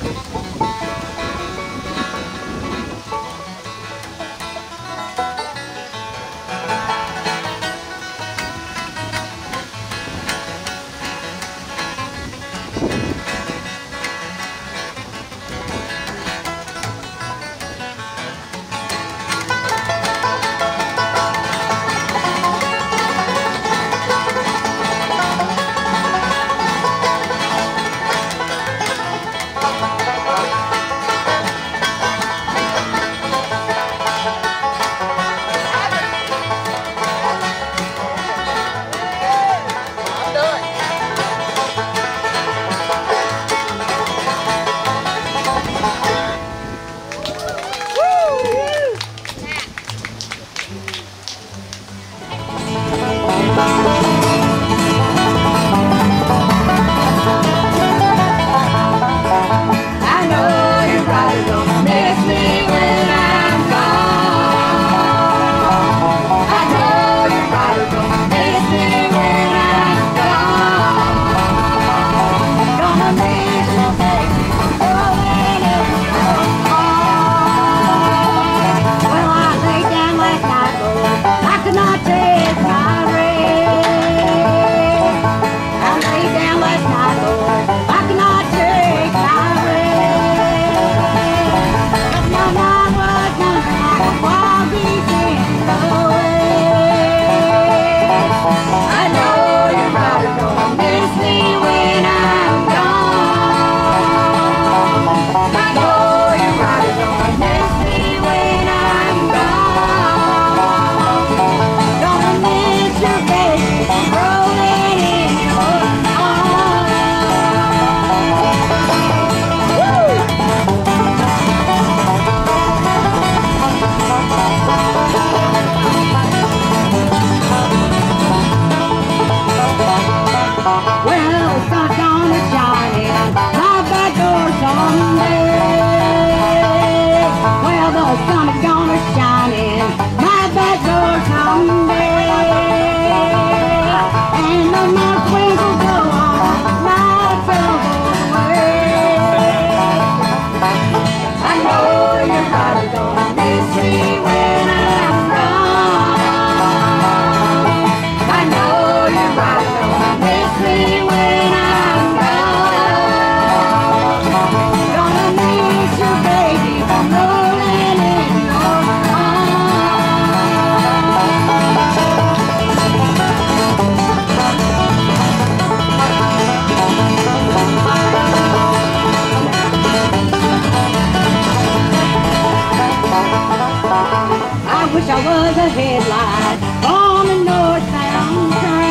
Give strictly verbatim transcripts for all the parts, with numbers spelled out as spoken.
wish I was a headlight on the northbound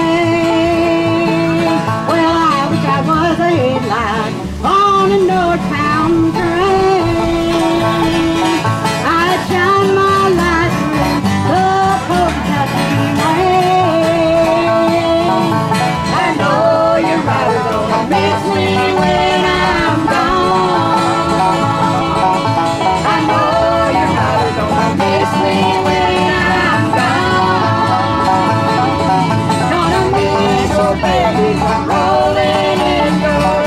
train. Well, I wish I was a headlight on the northbound train. I'd shine my light through the Kentucky rain. I know you're right, gonna miss me when I'm gone. I know you're right, gonna miss me when I'm gone. Gonna miss your baby rolling in your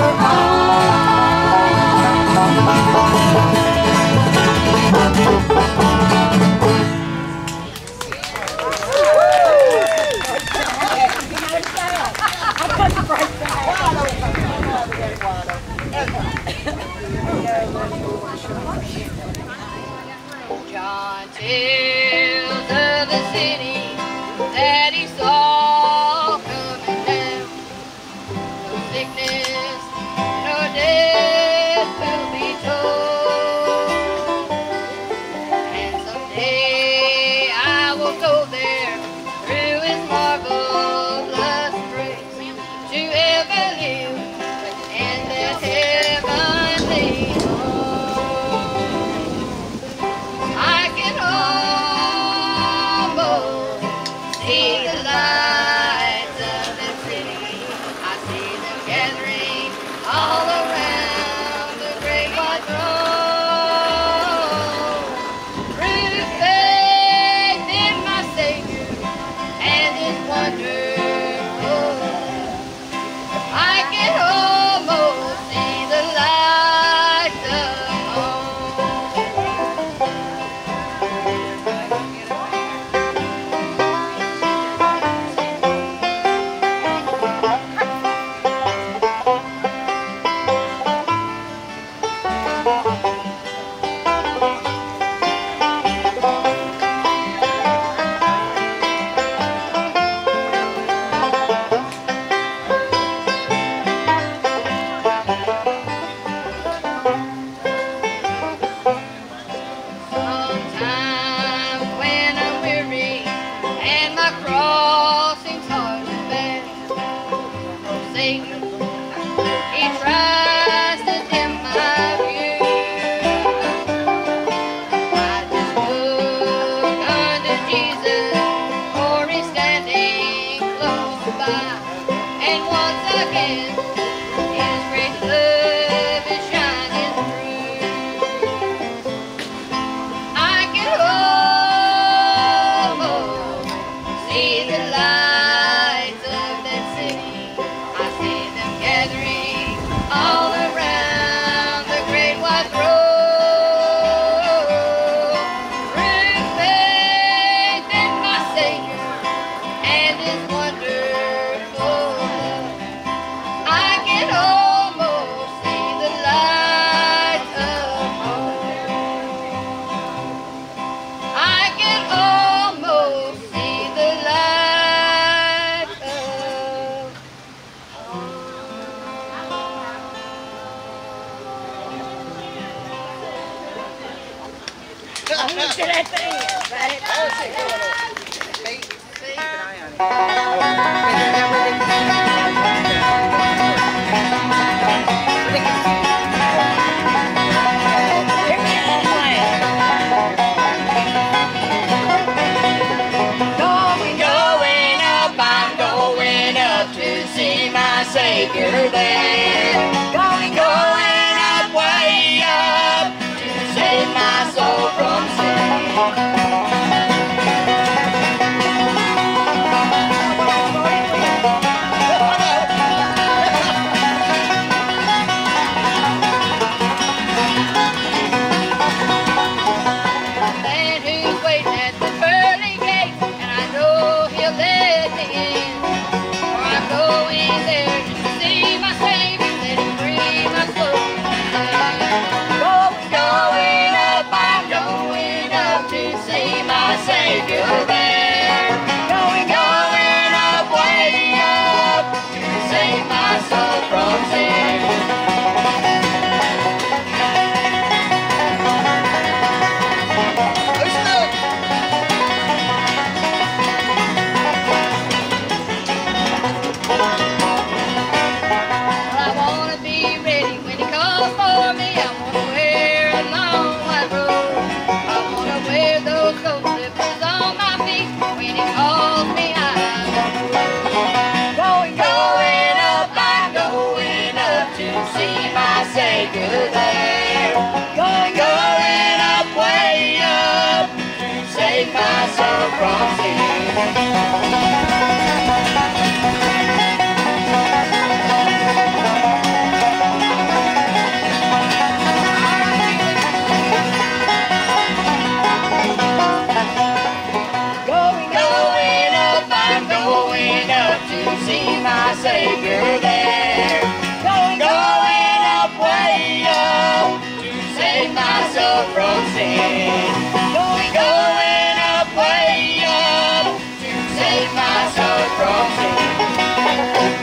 John tells of the city that he saw coming down. No sickness, no death will be told. And someday I will go there through his marvelous grace to ever live in that heavenly home. I can almost Savior there. Going, going up, way up, to save my soul from sin. Man who's waiting at the pearly gate, and I know he'll let me in, for I'm going there just to see my Savior, let him free my soul. Going, going up, I'm going up to see my Savior there. Going, going up, way up, to save my soul from sin. Savior there. Going, going up, way up, to save my soul from sin. Going, going up, I'm going up to see my Savior there. Going, going up, way up, to save my soul from sin. Going, going up, way up, to save my soul from sin.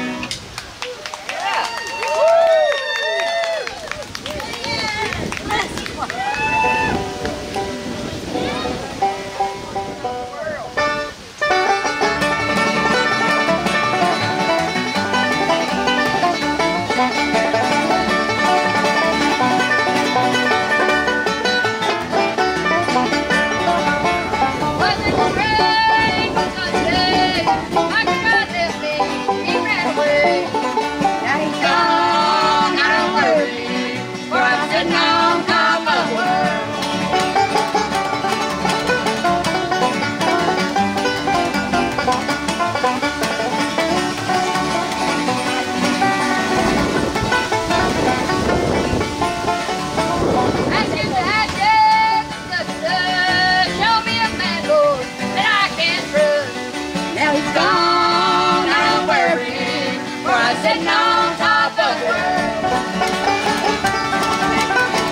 Sitting on top of the world.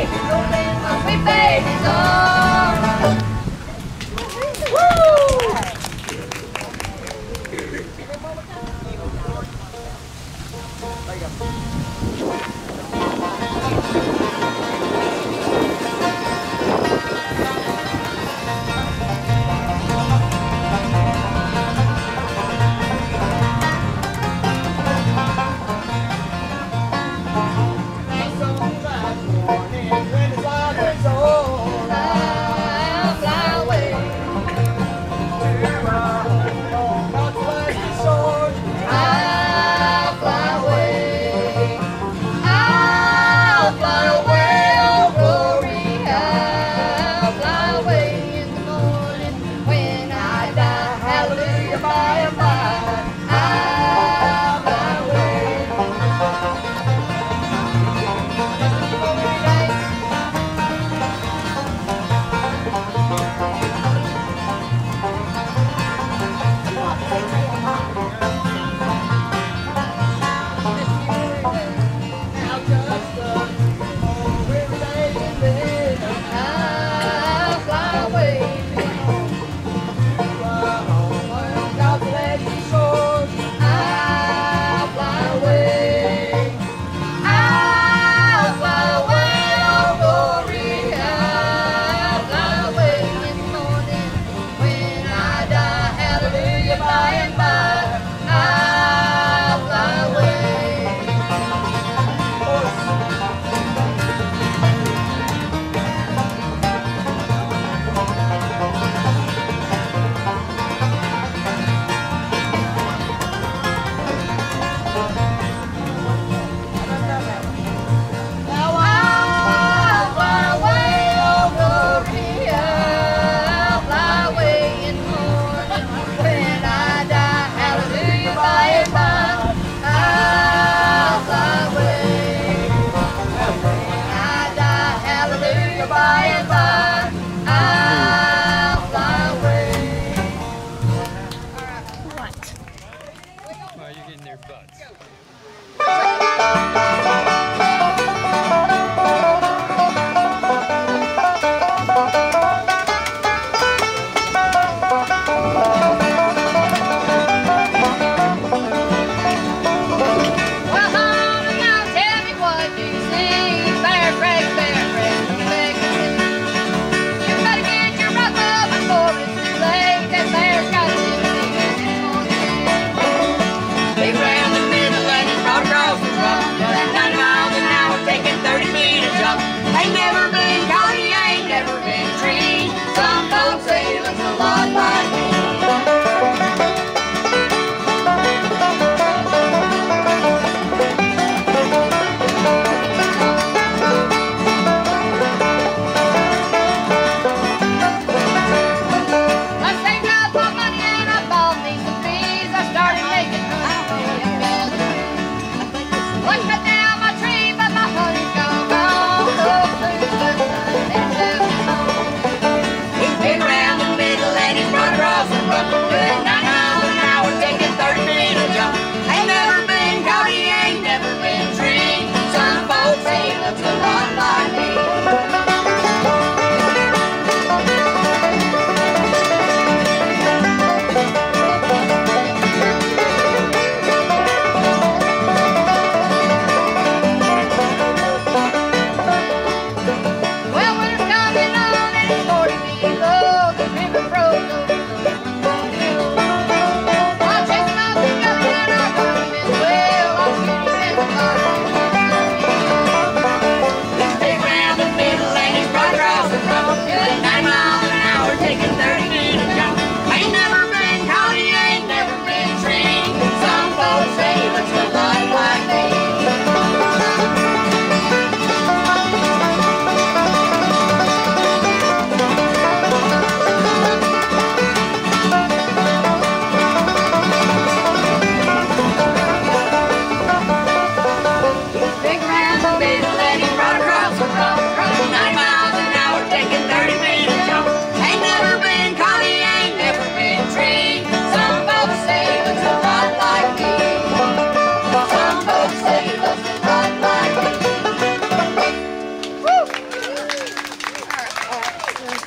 baby, rolling my sweet baby's arms.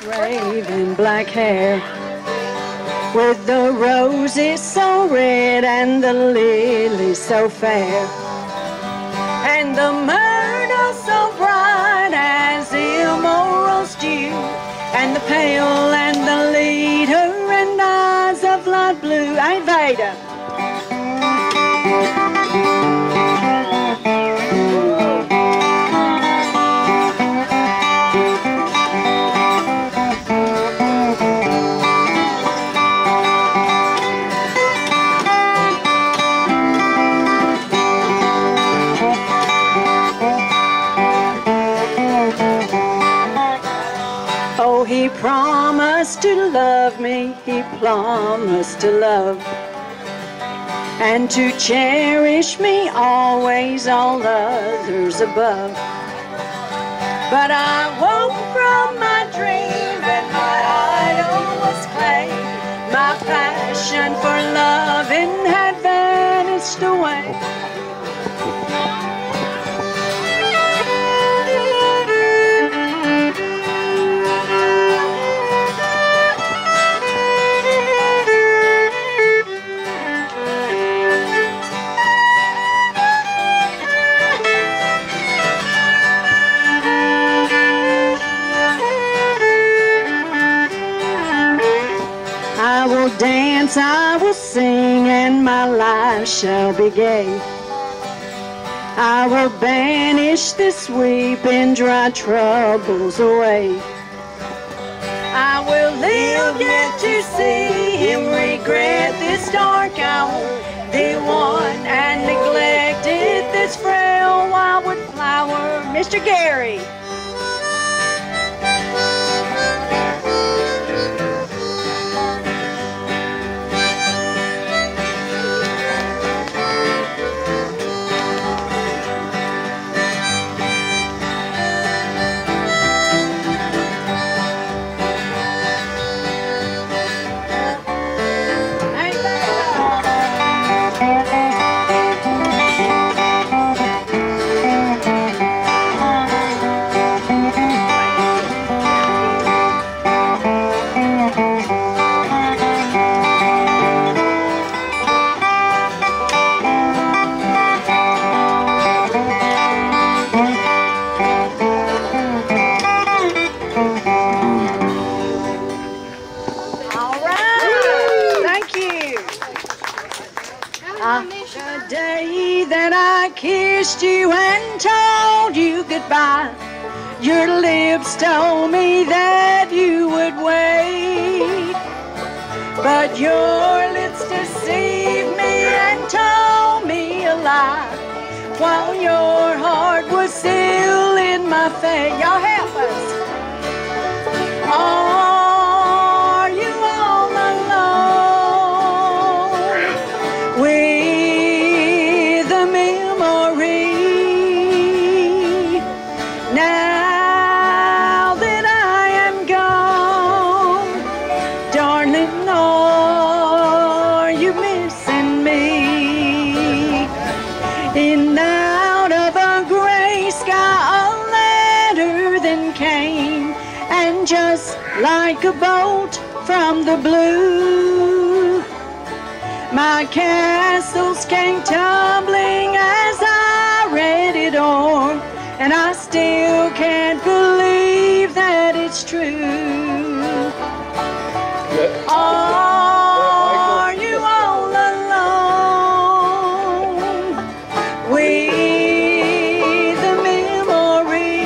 raven black hair, with the roses so red and the lilies so fair, and the myrtle so bright as emerald dew, and the pale and the leader and eyes of light blue. Ain't Veda? Oh, he promised to love me, he promised to love, and to cherish me always, all others above. But I woke from my dream and my idol was clay. My passion for loving had vanished away. I will dance, I will sing, and my life shall be gay. I will banish this weeping, dry troubles away. I will live yet to see him regret this dark hour, the one and neglected this frail wildwood flower. Mister Gary. The day that I kissed you and told you goodbye, your lips told me that you would wait, but your lips deceived me and told me a lie, while your heart was still in my fate. Y'all help us. Are you all alone with a memory now that I am gone? Darling, are you missing me? In out of a gray sky a letter then came, and just like a bolt from the blue, my castles came tumbling as I read it o'er, and I still can't believe that it's true. Are you all alone with the memory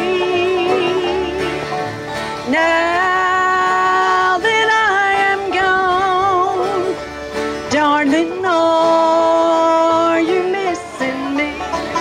now that I am gone? Darling, are you missing me?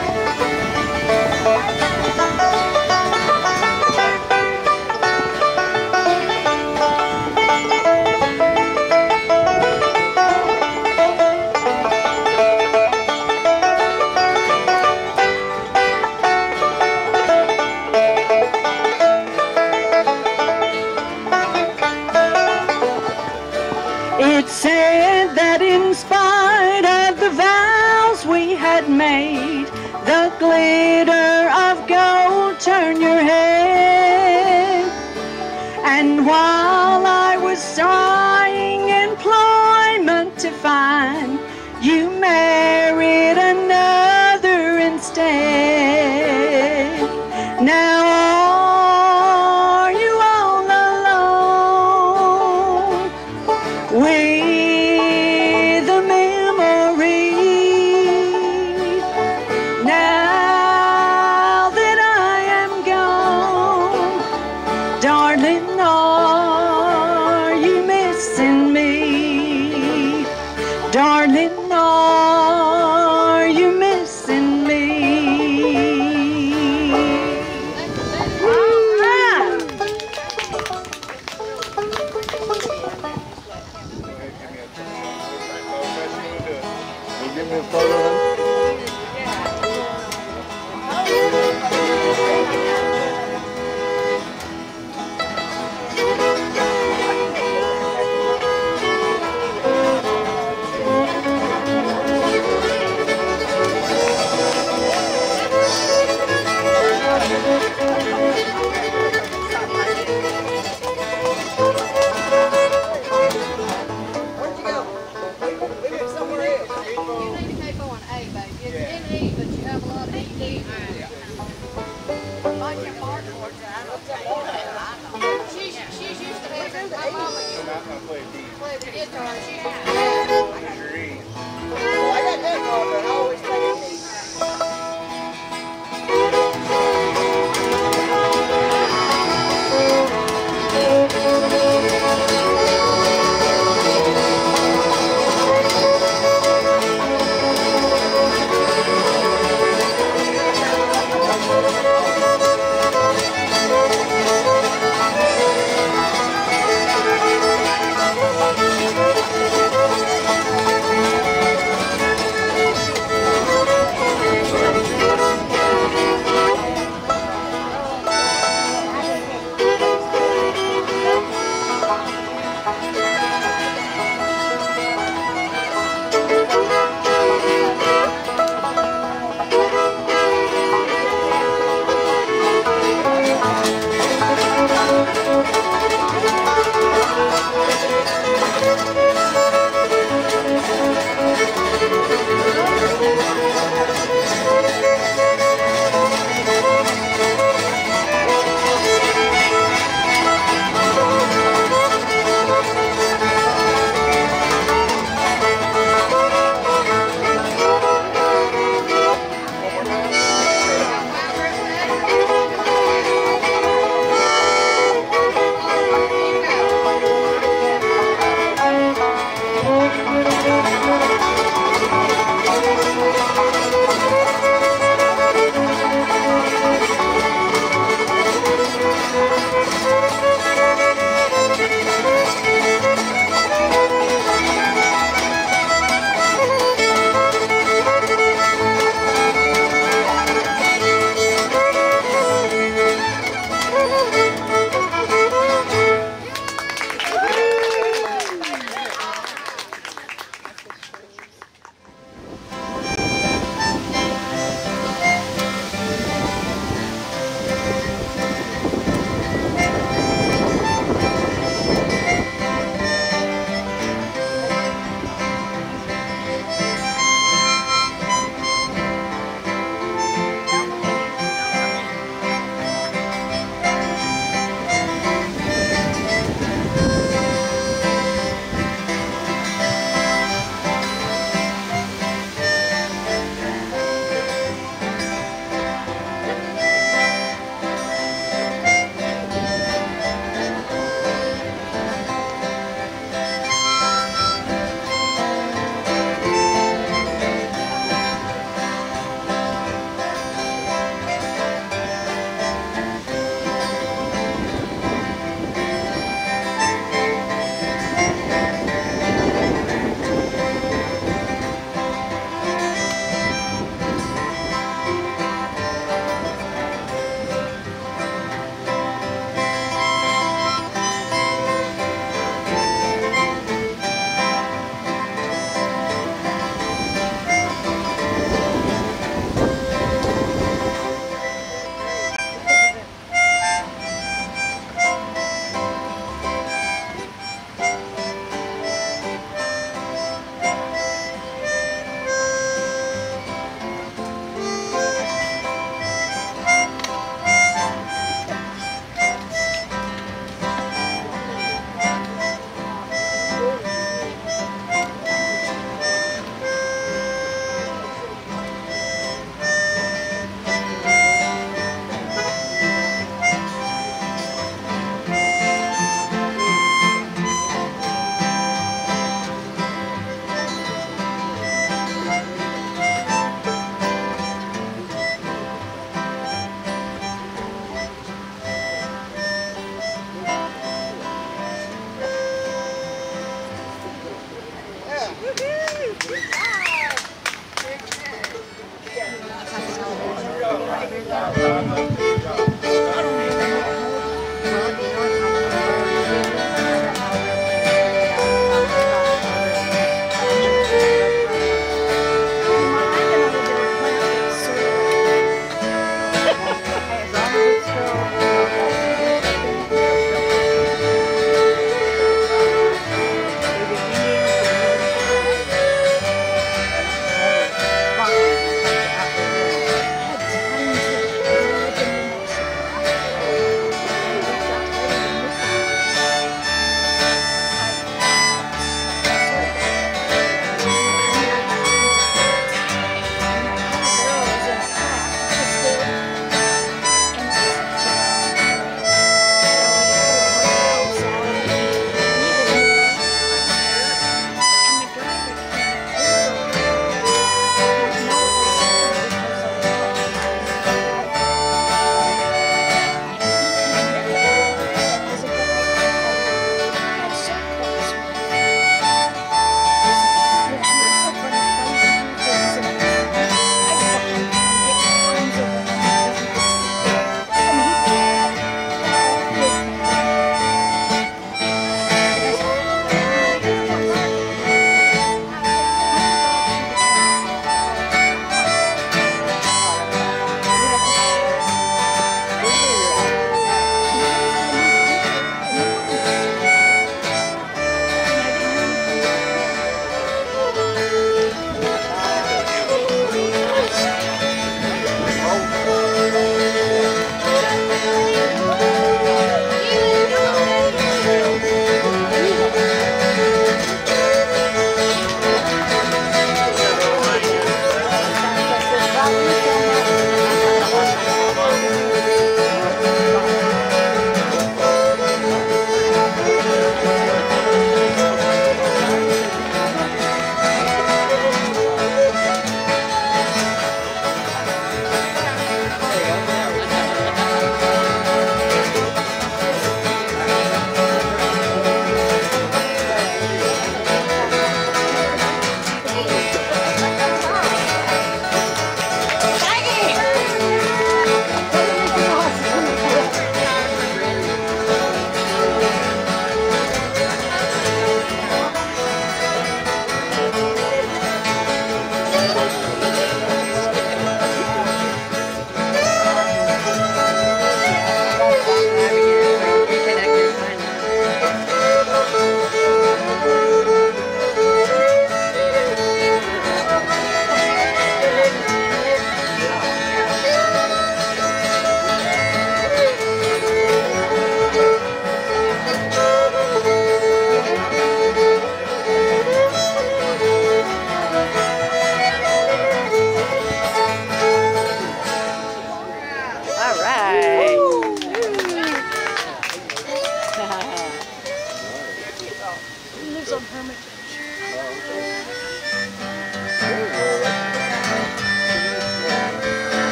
It said that in spite of the vows we had made, the glitter of gold turned your head, and while I was trying employment to find, you married another instead. Now are you all alone with a memory? Now that I am gone, darling, are you missing me? Darling, are you missing me? All right. Give me a photo.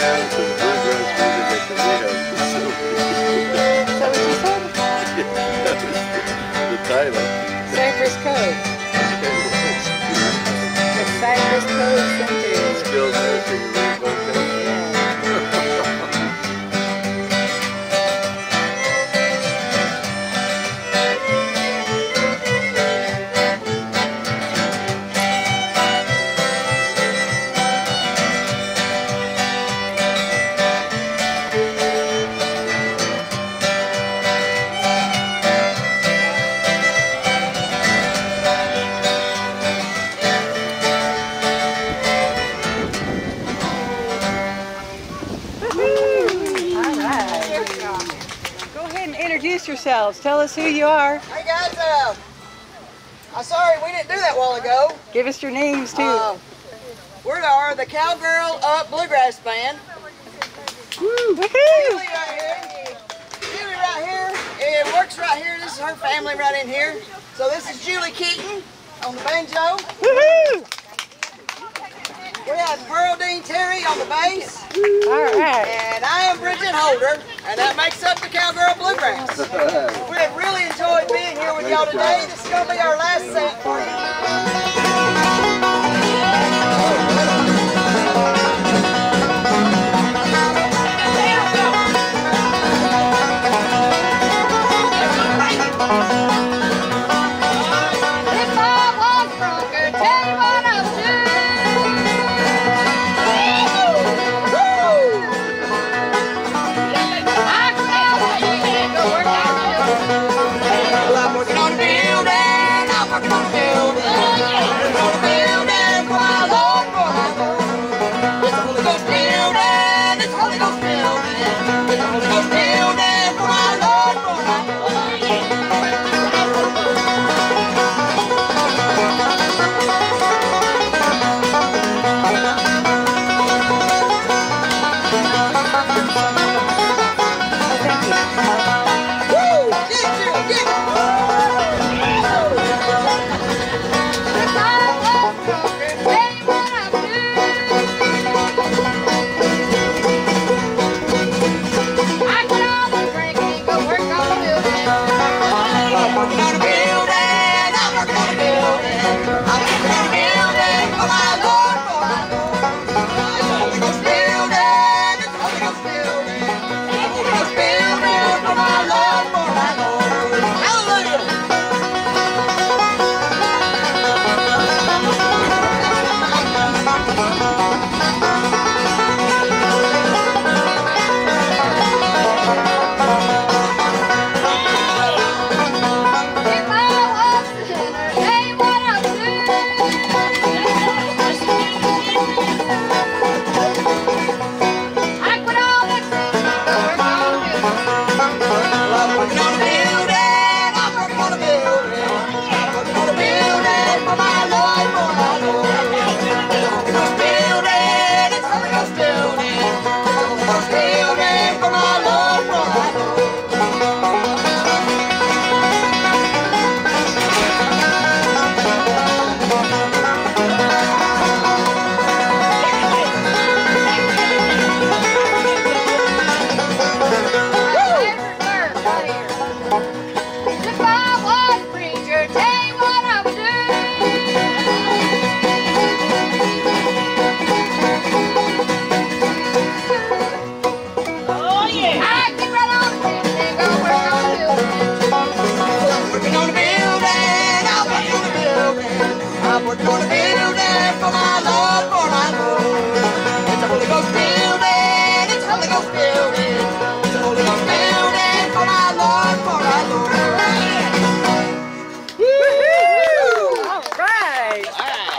down to the bluegrass music at the rehab facility. Is that what you said? That was the title. Cypress Cove. The Cypress Cove Center. Skilled nursing rehabilitation. Introduce yourselves. Tell us who you are. Hey guys, uh, I'm sorry we didn't do that a while ago. Give us your names too. Uh, we are the Cowgirl Up Bluegrass Band. Woo! Julie right here. Julie right here. It works right here. This is her family right in here. So this is Julie Keaton on the banjo. Woohoo! We have Pearl Dean Terry on the bass. All right. And I am Bridget Holder, and that makes up the Cowgirl Bluegrass. We have really enjoyed being here with y'all today. This is going to be our last set for you.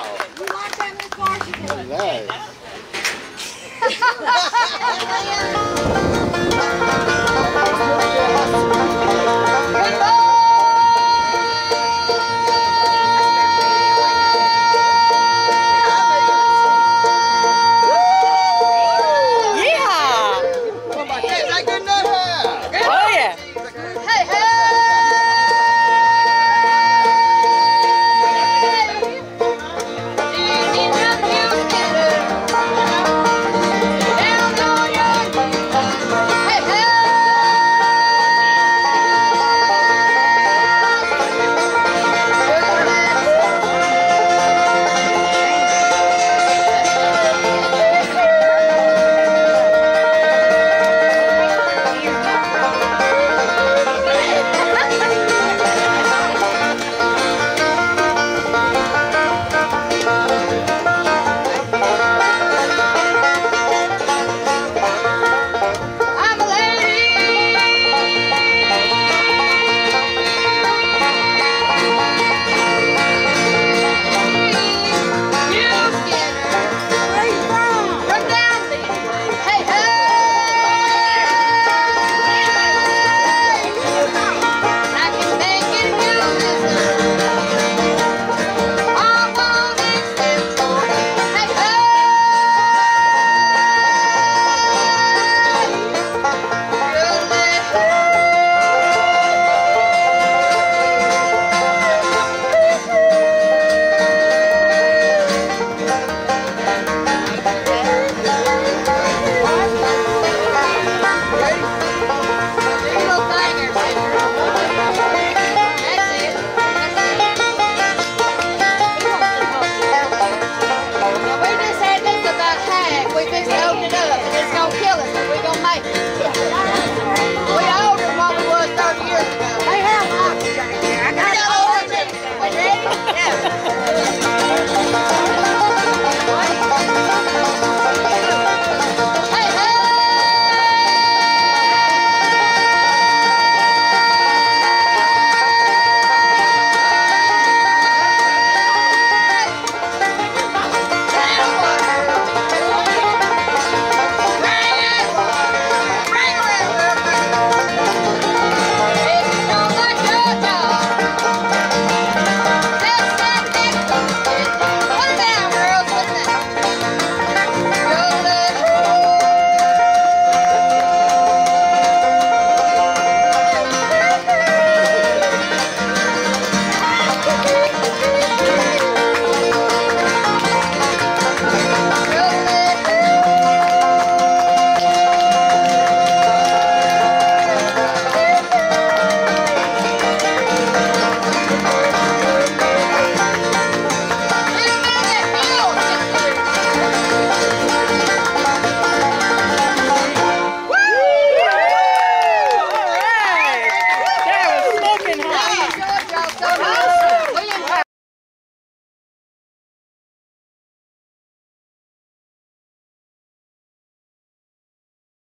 Nice.